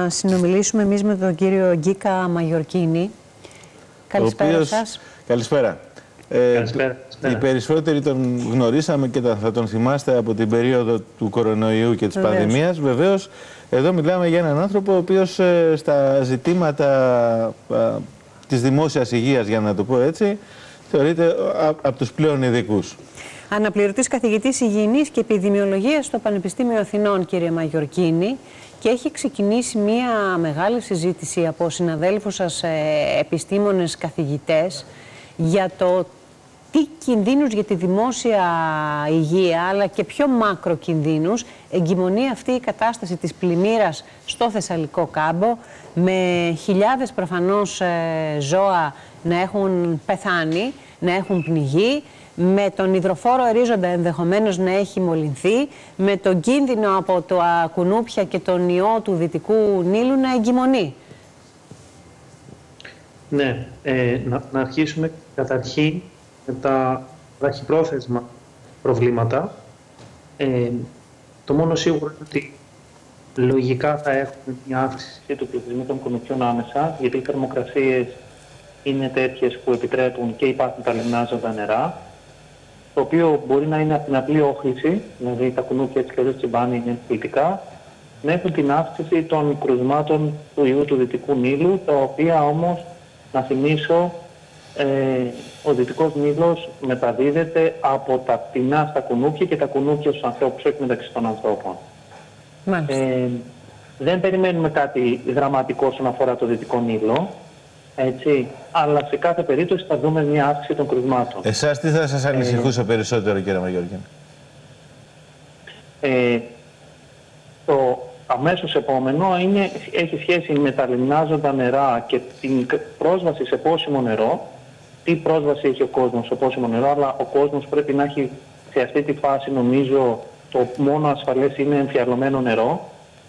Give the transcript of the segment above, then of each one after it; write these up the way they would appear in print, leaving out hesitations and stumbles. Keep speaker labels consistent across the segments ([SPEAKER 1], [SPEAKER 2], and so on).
[SPEAKER 1] συνομιλήσουμε εμείς με τον κύριο Γκίκα Μαγιορκίνη. Καλησπέρα σας.
[SPEAKER 2] Καλησπέρα.
[SPEAKER 3] Καλησπέρα.
[SPEAKER 2] Οι περισσότεροι τον γνωρίσαμε και θα τον θυμάστε από την περίοδο του κορονοϊού και της πανδημίας. Βεβαίως, εδώ μιλάμε για έναν άνθρωπο ο οποίος στα ζητήματα της δημόσιας υγείας, για να το πω έτσι, θεωρείται από τους πλέον ειδικούς.
[SPEAKER 1] Αναπληρωτής καθηγητής υγιεινής και επιδημιολογίας στο Πανεπιστήμιο Αθηνών, κύριε Μαγιορκίνη, και έχει ξεκινήσει μια μεγάλη συζήτηση από συναδέλφους σας, επιστήμονες, καθηγητές, για το τι κινδύνους για τη δημόσια υγεία, αλλά και πιο μακροκινδύνους εγκυμονεί αυτή η κατάσταση της πλημμύρας στο Θεσσαλικό κάμπο, με χιλιάδες προφανώς ζώα να έχουν πεθάνει, να έχουν πνιγεί, με τον υδροφόρο ορίζοντα ενδεχομένως να έχει μολυνθεί, με τον κίνδυνο από τα κουνούπια και τον ιό του Δυτικού Νείλου να εγκυμονεί.
[SPEAKER 3] Ναι, να αρχίσουμε καταρχήν με τα βραχυπρόθεσμα προβλήματα. Το μόνο σίγουρο είναι ότι λογικά θα έχουμε μια αύξηση του πληθυσμού των κουνουπιών άμεσα, γιατί οι θερμοκρασίες είναι τέτοιες που επιτρέπουν και υπάρχουν τα λιμνάζοντα νερά, το οποίο μπορεί να είναι από την απλή όχληση, δηλαδή τα κουνούπια έτσι και εδώ τσιμπάνε είναι πολιτικά, να έχουν την αύξηση των κρουσμάτων του ιού του Δυτικού Νείλου, τα οποία όμως, να θυμίσω, ο Δυτικός Νείλος μεταδίδεται από τα πτηνά στα κουνούπια και τα κουνούπια στους ανθρώπους, όχι μεταξύ των ανθρώπων. Δεν περιμένουμε κάτι δραματικό όσον αφορά το Δυτικό Νείλο, έτσι, αλλά σε κάθε περίπτωση θα δούμε μια αύξηση των κρουσμάτων.
[SPEAKER 2] Εσάς τι θα σας ανησυχούσε περισσότερο, κύριε Μαγιορκίνη?
[SPEAKER 3] Το αμέσως επόμενο έχει σχέση με τα λιμνάζοντα νερά και την πρόσβαση σε πόσιμο νερό. Τι πρόσβαση έχει ο κόσμος σε πόσιμο νερό, αλλά ο κόσμος πρέπει να έχει σε αυτή τη φάση, νομίζω, το μόνο ασφαλές είναι εμφιαλωμένο νερό.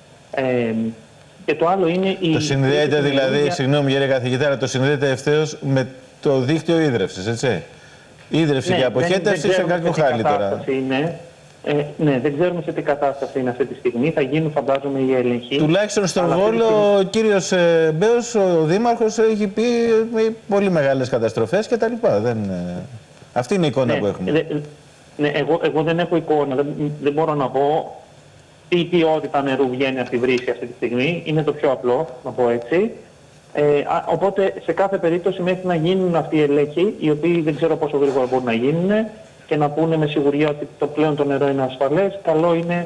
[SPEAKER 3] Και το άλλο είναι
[SPEAKER 2] το συνδέεται δηλαδή, συγγνώμη κύριε καθηγητά, αλλά το συνδέεται ευθέως με το δίκτυο ίδρευσης, έτσι. Ίδρυυση, ναι, και αποχέτευση σε κακό χάλι τώρα.
[SPEAKER 3] Ναι, δεν ξέρουμε σε τι κατάσταση είναι αυτή τη στιγμή. Θα γίνουν, φαντάζομαι, οι έλεγχοι.
[SPEAKER 2] Τουλάχιστον στον Βόλο, ο κύριος Μπέος, ο Δήμαρχος, έχει πει πολύ μεγάλες καταστροφές κτλ. Αυτή είναι η εικόνα που έχουμε.
[SPEAKER 3] Ναι, εγώ δεν έχω εικόνα. Δεν μπορώ να πω τι ποιότητα νερού βγαίνει από τη βρύση αυτή τη στιγμή. Είναι το πιο απλό, να πω έτσι. Οπότε, σε κάθε περίπτωση, μέχρι να γίνουν αυτοί οι ελέγχοι, οι οποίοι δεν ξέρω πόσο γρήγορα μπορούν να γίνουν, και να πούνε με σιγουριά ότι πλέον το νερό είναι ασφαλές, καλό είναι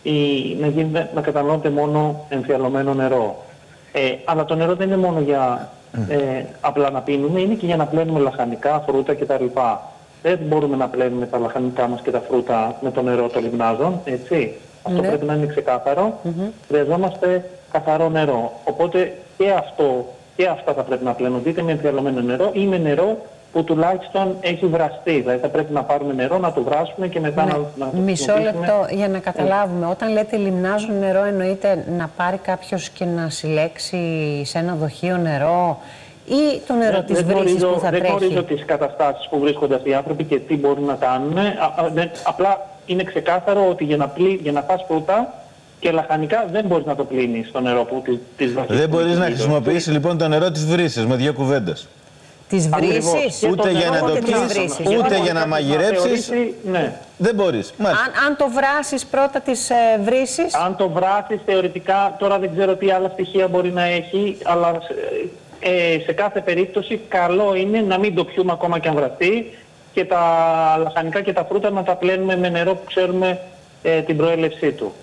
[SPEAKER 3] να καταναλώνεται μόνο εμφιαλωμένο νερό. Αλλά το νερό δεν είναι μόνο για απλά να πίνουμε, είναι και για να πλένουμε λαχανικά, φρούτα κτλ. Δεν μπορούμε να πλένουμε τα λαχανικά μας και τα φρούτα με το νερό των λιμνάζων, έτσι. Αυτό πρέπει να είναι ξεκάθαρο. Χρειαζόμαστε καθαρό νερό. Οπότε και αυτά θα πρέπει να πλένονται είτε με εμφιαλωμένο νερό ή με νερό που τουλάχιστον έχει βραστεί. Δηλαδή θα πρέπει να πάρουμε νερό, να το βράσουμε και μετά να το
[SPEAKER 1] Μισό λεπτό για να καταλάβουμε. Όταν λέτε λιμνάζουν νερό, εννοείται να πάρει κάποιος και να συλλέξει σε ένα δοχείο νερό ή το νερό της βρύσης που θα τρέχει?
[SPEAKER 3] Δεν γνωρίζω τις καταστάσεις που βρίσκονται αυτοί οι άνθρωποι και τι μπορούν να κάνουν. Απλά είναι ξεκάθαρο ότι για να φας φρούτα και λαχανικά δεν μπορείς να το πλύνεις στο νερό της βρύσης.
[SPEAKER 2] Δεν μπορείς να χρησιμοποιήσεις λοιπόν το νερό της βρύσης με δύο κουβέντες.
[SPEAKER 1] Της βρύσης.
[SPEAKER 2] Ούτε για να το πεις, ούτε για να μαγειρέψεις.
[SPEAKER 3] Ναι.
[SPEAKER 2] Δεν μπορείς.
[SPEAKER 1] Αν το βράσεις πρώτα της βρύσης.
[SPEAKER 3] Αν το βράσεις θεωρητικά, τώρα δεν ξέρω τι άλλα στοιχεία μπορεί να έχει, αλλά σε κάθε περίπτωση καλό είναι να μην το πιούμε ακόμα και αν βραστεί και τα λαχανικά και τα φρούτα να τα πλένουμε με νερό που ξέρουμε την προέλευσή του.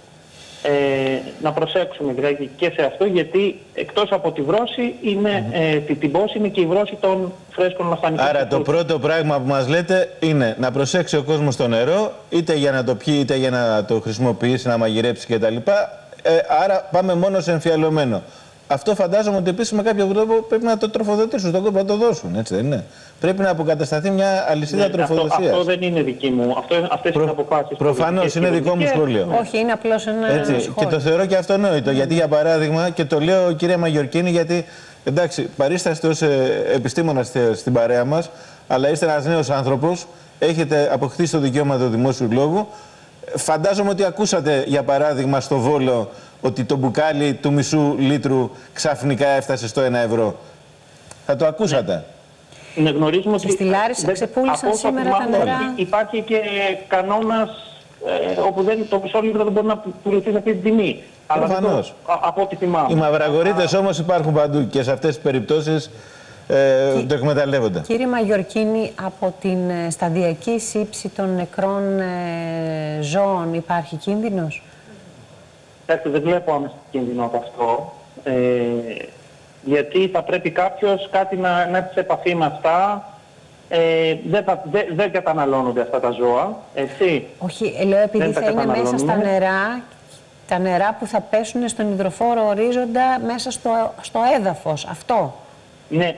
[SPEAKER 3] Να προσέξουμε δηλαδή και σε αυτό, γιατί εκτός από τη βρώση είναι, την πόση είναι και η βρώση των φρέσκων λαχανικών.
[SPEAKER 2] Άρα το πρώτο πράγμα που μας λέτε είναι να προσέξει ο κόσμος το νερό, είτε για να το πιει είτε για να το χρησιμοποιήσει, να μαγειρέψει κτλ. Άρα πάμε μόνο σε εμφιαλωμένο. Αυτό φαντάζομαι ότι επίσης με κάποιο τρόπο πρέπει να το τροφοδοτήσουν στον κόσμο, να το δώσουν, έτσι δεν είναι? Πρέπει να αποκατασταθεί μια αλυσίδα τροφοδοσίας.
[SPEAKER 3] Αυτό δεν είναι δική μου. Αυτές είναι αποφάσεις.
[SPEAKER 2] Προφανώς είναι δικό μου σχόλιο.
[SPEAKER 1] Όχι, είναι απλώς ένα σχόλιο.
[SPEAKER 2] Και το θεωρώ και αυτονόητο. Γιατί, για παράδειγμα, και το λέω κύριε Μαγιορκίνη, γιατί εντάξει, παρίσταστε ως επιστήμονας στην παρέα μας, αλλά είστε ένας νέος άνθρωπος, έχετε αποκτήσει το δικαίωμα του δημόσιου λόγου. Φαντάζομαι ότι ακούσατε, για παράδειγμα, στο Βόλο ότι το μπουκάλι του μισού λίτρου ξαφνικά έφτασε στο 1 ευρώ. Θα το ακούσατε.
[SPEAKER 3] Ναι, γνωρίζουμε ότι
[SPEAKER 1] στη Λάρισα ξεπούλησαν σήμερα τα νερά.
[SPEAKER 3] Υπάρχει και κανόνας όπου το μισό λίτρο δεν μπορεί να πουληθεί σε αυτή την τιμή.
[SPEAKER 2] Προφανώς.
[SPEAKER 3] Από ό,τι θυμάμαι.
[SPEAKER 2] Οι μαυραγορείτες όμως υπάρχουν παντού και σε αυτές τις περιπτώσεις το εκμεταλλεύονται.
[SPEAKER 1] Κύριε Μαγιορκίνη, από την σταδιακή σύψη των νεκρών ζώων υπάρχει κίνδυνος?
[SPEAKER 3] Δεν βλέπω άμεσα κίνδυνο από αυτό. Γιατί θα πρέπει κάποιος κάτι να έρθει σε επαφή με αυτά. Δεν καταναλώνονται αυτά τα ζώα, έτσι.
[SPEAKER 1] Όχι, λέω επειδή θα είναι μέσα στα νερά, τα νερά που θα πέσουν στον υδροφόρο ορίζοντα μέσα στο έδαφος, αυτό.
[SPEAKER 3] Ναι,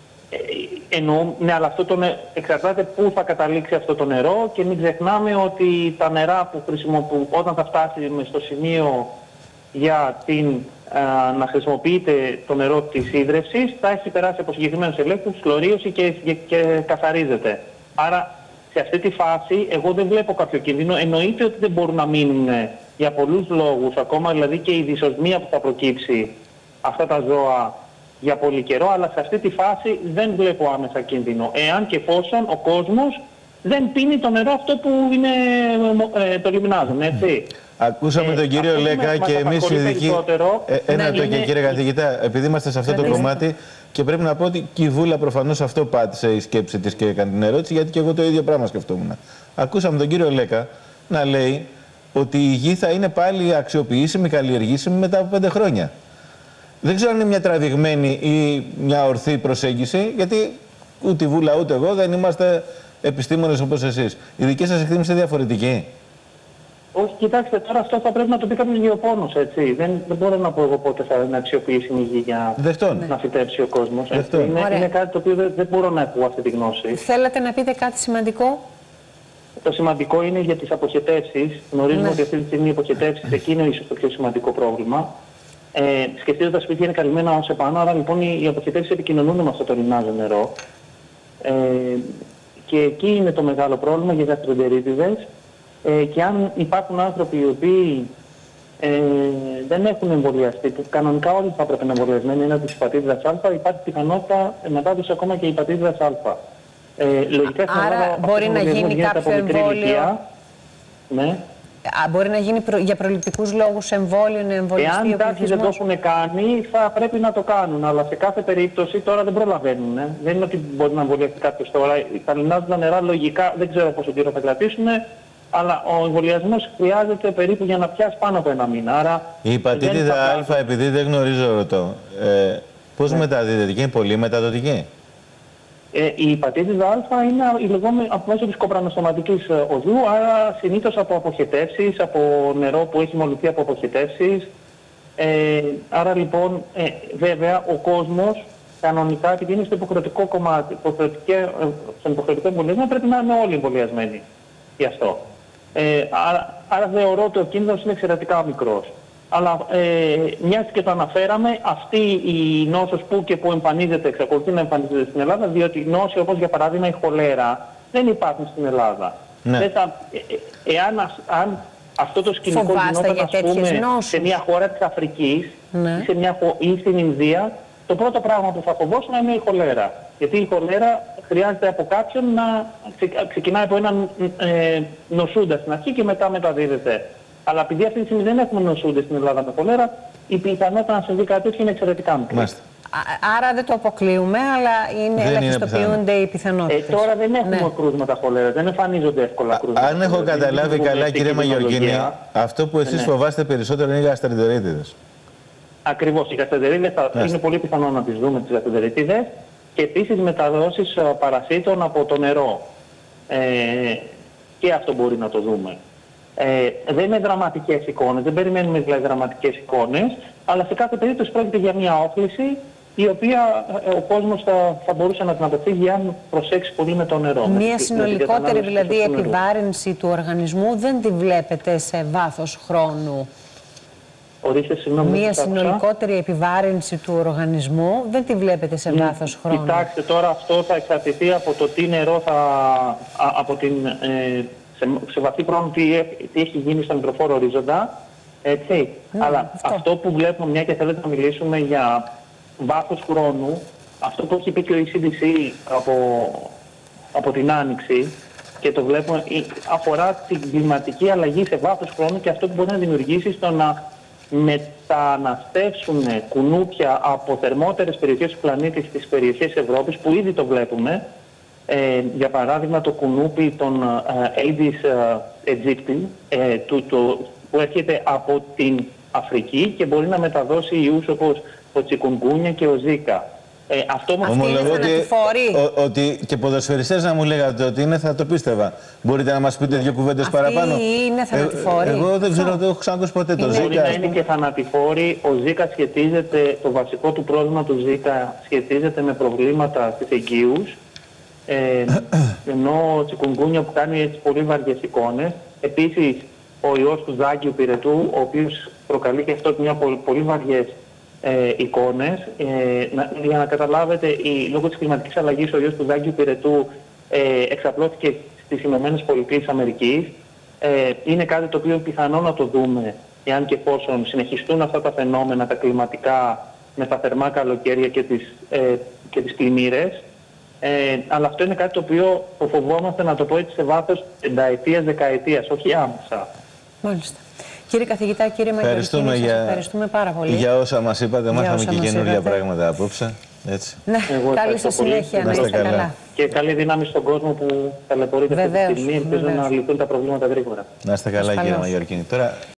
[SPEAKER 3] ναι, αλλά αυτό εξαρτάται πού θα καταλήξει αυτό το νερό και μην ξεχνάμε ότι τα νερά που χρησιμοποιούν όταν θα φτάσει στο σημείο για να χρησιμοποιείται το νερό της ίδρευσης, θα έχει περάσει από συγκεκριμένους ελέγχους, χλωρίωση και καθαρίζεται. Άρα, σε αυτή τη φάση, εγώ δεν βλέπω κάποιο κίνδυνο. Εννοείται ότι δεν μπορούν να μείνουν για πολλούς λόγους, ακόμα δηλαδή και η δυσοσμία που θα προκύψει αυτά τα ζώα για πολύ καιρό, αλλά σε αυτή τη φάση δεν βλέπω άμεσα κίνδυνο. Εάν και εφόσον ο κόσμος δεν πίνει το νερό αυτό που το λιμνάζουν, έτσι.
[SPEAKER 2] Ακούσαμε τον κύριο Λέκα και εμείς οι ειδικοί. Κύριε καθηγητά, επειδή είμαστε σε αυτό το κομμάτι και πρέπει να πω ότι και η Βούλα προφανώς αυτό πάτησε η σκέψη της και έκανε την ερώτηση, γιατί και εγώ το ίδιο πράγμα σκεφτόμουν. Ακούσαμε τον κύριο Λέκα να λέει ότι η γη θα είναι πάλι αξιοποιήσιμη, καλλιεργήσιμη μετά από 5 χρόνια. Δεν ξέρω αν είναι μια τραβηγμένη ή μια ορθή προσέγγιση, γιατί ούτε η Βούλα ούτε εγώ δεν είμαστε επιστήμονες όπως εσείς. Η δική σας εκτίμηση είναι διαφορετική?
[SPEAKER 3] Όχι, κοιτάξτε, τώρα αυτό θα πρέπει να το πει κάποιος γεωπόνος, έτσι. Δεν μπορώ να πω εγώ πότε θα είναι αξιοποιήσιμη η γη για να φυτέψει ο κόσμος. Είναι κάτι το οποίο δεν μπορώ να έχω αυτή τη γνώση.
[SPEAKER 1] Θέλατε να πείτε κάτι σημαντικό?
[SPEAKER 3] Το σημαντικό είναι για τις αποχετεύσεις. Γνωρίζουμε ότι αυτή τη στιγμή οι αποχετεύσεις εκεί είναι ίσως το πιο σημαντικό πρόβλημα. Σκεφτείτε ότι τα σπίτια είναι καλυμμένα ως επάνω, άρα λοιπόν οι αποχετεύσεις επικοινωνούν με αυτό το λιμνάζο νερό. Και εκεί είναι το μεγάλο πρόβλημα για γαστρεντερίτιδες. Και αν υπάρχουν άνθρωποι οι οποίοι δεν έχουν εμβολιαστεί, που κανονικά όλοι θα έπρεπε να εμβολιασμένοι είναι από τις υπατήτηδας Α, υπάρχει πιθανότητα μετάδοση ακόμα και υπατήτηδας Α. Λογικά στην Ελλάδα
[SPEAKER 1] μπορεί να γίνει κάποιο εμβόλιο.
[SPEAKER 3] Ναι.
[SPEAKER 1] Μπορεί να γίνει για προληπτικούς λόγους εμβόλιο, να εμβολιαστεί ο πληθυσμός.
[SPEAKER 3] δεν το έχουν κάνει, θα πρέπει να το κάνουν. Αλλά σε κάθε περίπτωση τώρα δεν προλαβαίνουν. Δεν είναι ότι μπορεί να εμβολιαστεί κάποιος τώρα. Τα λιμνάζοντα νερά λογικά δεν ξέρω πόσο καιρό θα κρατήσουν. Αλλά ο εμβολιασμός χρειάζεται περίπου για να πιάσει πάνω από 1 μήνα. Άρα
[SPEAKER 2] η υπατήτηδα Α, επειδή δεν γνωρίζω, ρωτώ, πώς μεταδίδεται και είναι πολύ μεταδοτική?
[SPEAKER 3] Η υπατήτηδα Α είναι η λεγόμενη από μέσω της κοπρανοστοματικής οδού, άρα συνήθως από αποχετεύσεις, από νερό που έχει μολυθεί από αποχετεύσεις. Άρα λοιπόν, βέβαια, ο κόσμος κανονικά, επειδή είναι στο υποχρεωτικό κομμάτι, στον υποχρεωτικό εμβολιασμό, πρέπει να είναι όλοι εμβολιασμένοι γι' αυτό. Άρα θεωρώ ότι ο κίνδυνος είναι εξαιρετικά μικρός. Αλλά μιας και το αναφέραμε, αυτή η νόσος που και που εμφανίζεται, εξακολουθεί να εμφανίζεται στην Ελλάδα, διότι οι νόσοι όπως για παράδειγμα η χολέρα δεν υπάρχουν στην Ελλάδα.
[SPEAKER 2] Ναι.
[SPEAKER 3] Αν αυτό το σκηνικό γινόταν, ας πούμε, σε μια χώρα της Αφρικής ή στην Ινδία, το πρώτο πράγμα που θα φοβόσουν είναι η χολέρα. Γιατί η χολέρα χρειάζεται από κάποιον να ξεκινάει από έναν νοσούντα στην αρχή και μετά μεταδίδεται. Αλλά επειδή αυτή τη στιγμή δεν έχουμε νοσούντες στην Ελλάδα με χολέρα, η πιθανότητα να συμβεί κάτι τέτοιο είναι εξαιρετικά μικρή.
[SPEAKER 1] Άρα δεν το αποκλείουμε, αλλά ελαχιστοποιούνται οι πιθανότητες.
[SPEAKER 3] Τώρα δεν έχουμε κρούσματα χολέρα, δεν εμφανίζονται εύκολα κρούσματα.
[SPEAKER 2] Αν έχω καταλάβει καλά, κύριε Μαγιορκίνη, αυτό που εσείς φοβάστε περισσότερο είναι οι γαστρεντερίτιδες.
[SPEAKER 3] Ακριβώς, οι γαστρεντερίτιδες είναι πολύ πιθανό να τις δούμε τις γαστρεντερίτιδες και επίσης μεταδόσεις παρασίτων από το νερό. Και αυτό μπορεί να το δούμε. Δεν είναι δραματικές εικόνες, δεν περιμένουμε δηλαδή δραματικές εικόνες, αλλά σε κάθε περίπτωση πρόκειται για μια όχληση η οποία ο κόσμος θα μπορούσε να την αποφύγει αν προσέξει πολύ με το νερό.
[SPEAKER 1] Μια συνολικότερη δηλαδή επιβάρυνση του οργανισμού δεν τη βλέπετε σε βάθος χρόνου?
[SPEAKER 3] Ορίστε, συγγνώμη,
[SPEAKER 1] μια συνολικότερη επιβάρυνση του οργανισμού δεν τη βλέπετε σε βάθος χρόνου?
[SPEAKER 3] Κοιτάξτε, τώρα αυτό θα εξαρτηθεί από το τι νερό από την σε βαθύ χρόνο τι έχει γίνει στον υδροφόρο ορίζοντα. Έτσι. Αλλά αυτό που βλέπουμε, μια και θέλετε να μιλήσουμε για βάθος χρόνου, αυτό που έχει πει και ο ECDC από την Άνοιξη, και το βλέπουμε, αφορά την κλιματική αλλαγή σε βάθος χρόνου και αυτό που μπορεί να δημιουργήσει στο να μεταναστεύσουν κουνούπια από θερμότερες περιοχές του πλανήτη στις περιοχές Ευρώπης, που ήδη το βλέπουμε. Για παράδειγμα, το κουνούπι των Aedes aegypti, που έρχεται από την Αφρική και μπορεί να μεταδώσει ιούς όπως ο τσικουνγκούνια και ο Ζίκα. Αυτό
[SPEAKER 2] ομολογώ ότι και ποδοσφαιριστές να μου λέγατε ότι είναι, θα το πίστευα. Μπορείτε να μας πείτε δύο κουβέντες παραπάνω?
[SPEAKER 1] Είναι θανατηφόροι.
[SPEAKER 2] Εγώ δεν ξέρω, δεν έχω ξανακούσει ποτέ το Ζίκα.
[SPEAKER 3] Μπορεί να είναι και θανατηφόροι. Ο Ζίκα σχετίζεται, το βασικό του πρόβλημα του Ζίκα σχετίζεται με προβλήματα στις εγκύους. Ενώ ο τσικουνγκούνια που κάνει έτσι πολύ βαριές εικόνες. Επίσης, ο ιός του Ζάγκιου πυρετού, ο οποίος προκαλεί και αυτό μια πολύ βαριές εικόνες. Για να καταλάβετε, λόγω της κλιματικής αλλαγής ο ιός του Ζάγκιου πυρετού εξαπλώθηκε στις Ηνωμένες Πολιτείες Αμερικής. Είναι κάτι το οποίο πιθανό να το δούμε εάν και εφόσον συνεχιστούν αυτά τα φαινόμενα, τα κλιματικά, με τα θερμά καλοκαίρια και τις πλημμύρες. Αλλά αυτό είναι κάτι το οποίο το φοβόμαστε, να το πω έτσι, σε βάθος πενταετίας, δεκαετίας, όχι άμεσα.
[SPEAKER 1] Μάλιστα. Κύριε καθηγητά, κύριε Μαγιορκίνη, σας ευχαριστούμε πάρα πολύ
[SPEAKER 2] για όσα μας είπατε. Μάθαμε και καινούργια πράγματα απόψε. Έτσι.
[SPEAKER 1] Ναι, καλή σας συνέχεια, να είστε καλά.
[SPEAKER 3] Και καλή δύναμη στον κόσμο που ταλαιπωρείται αυτή τη στιγμή. Ελπίζω να λυθούν τα προβλήματα γρήγορα.
[SPEAKER 2] Να είστε καλά, κύριε Μαγιορκίνη.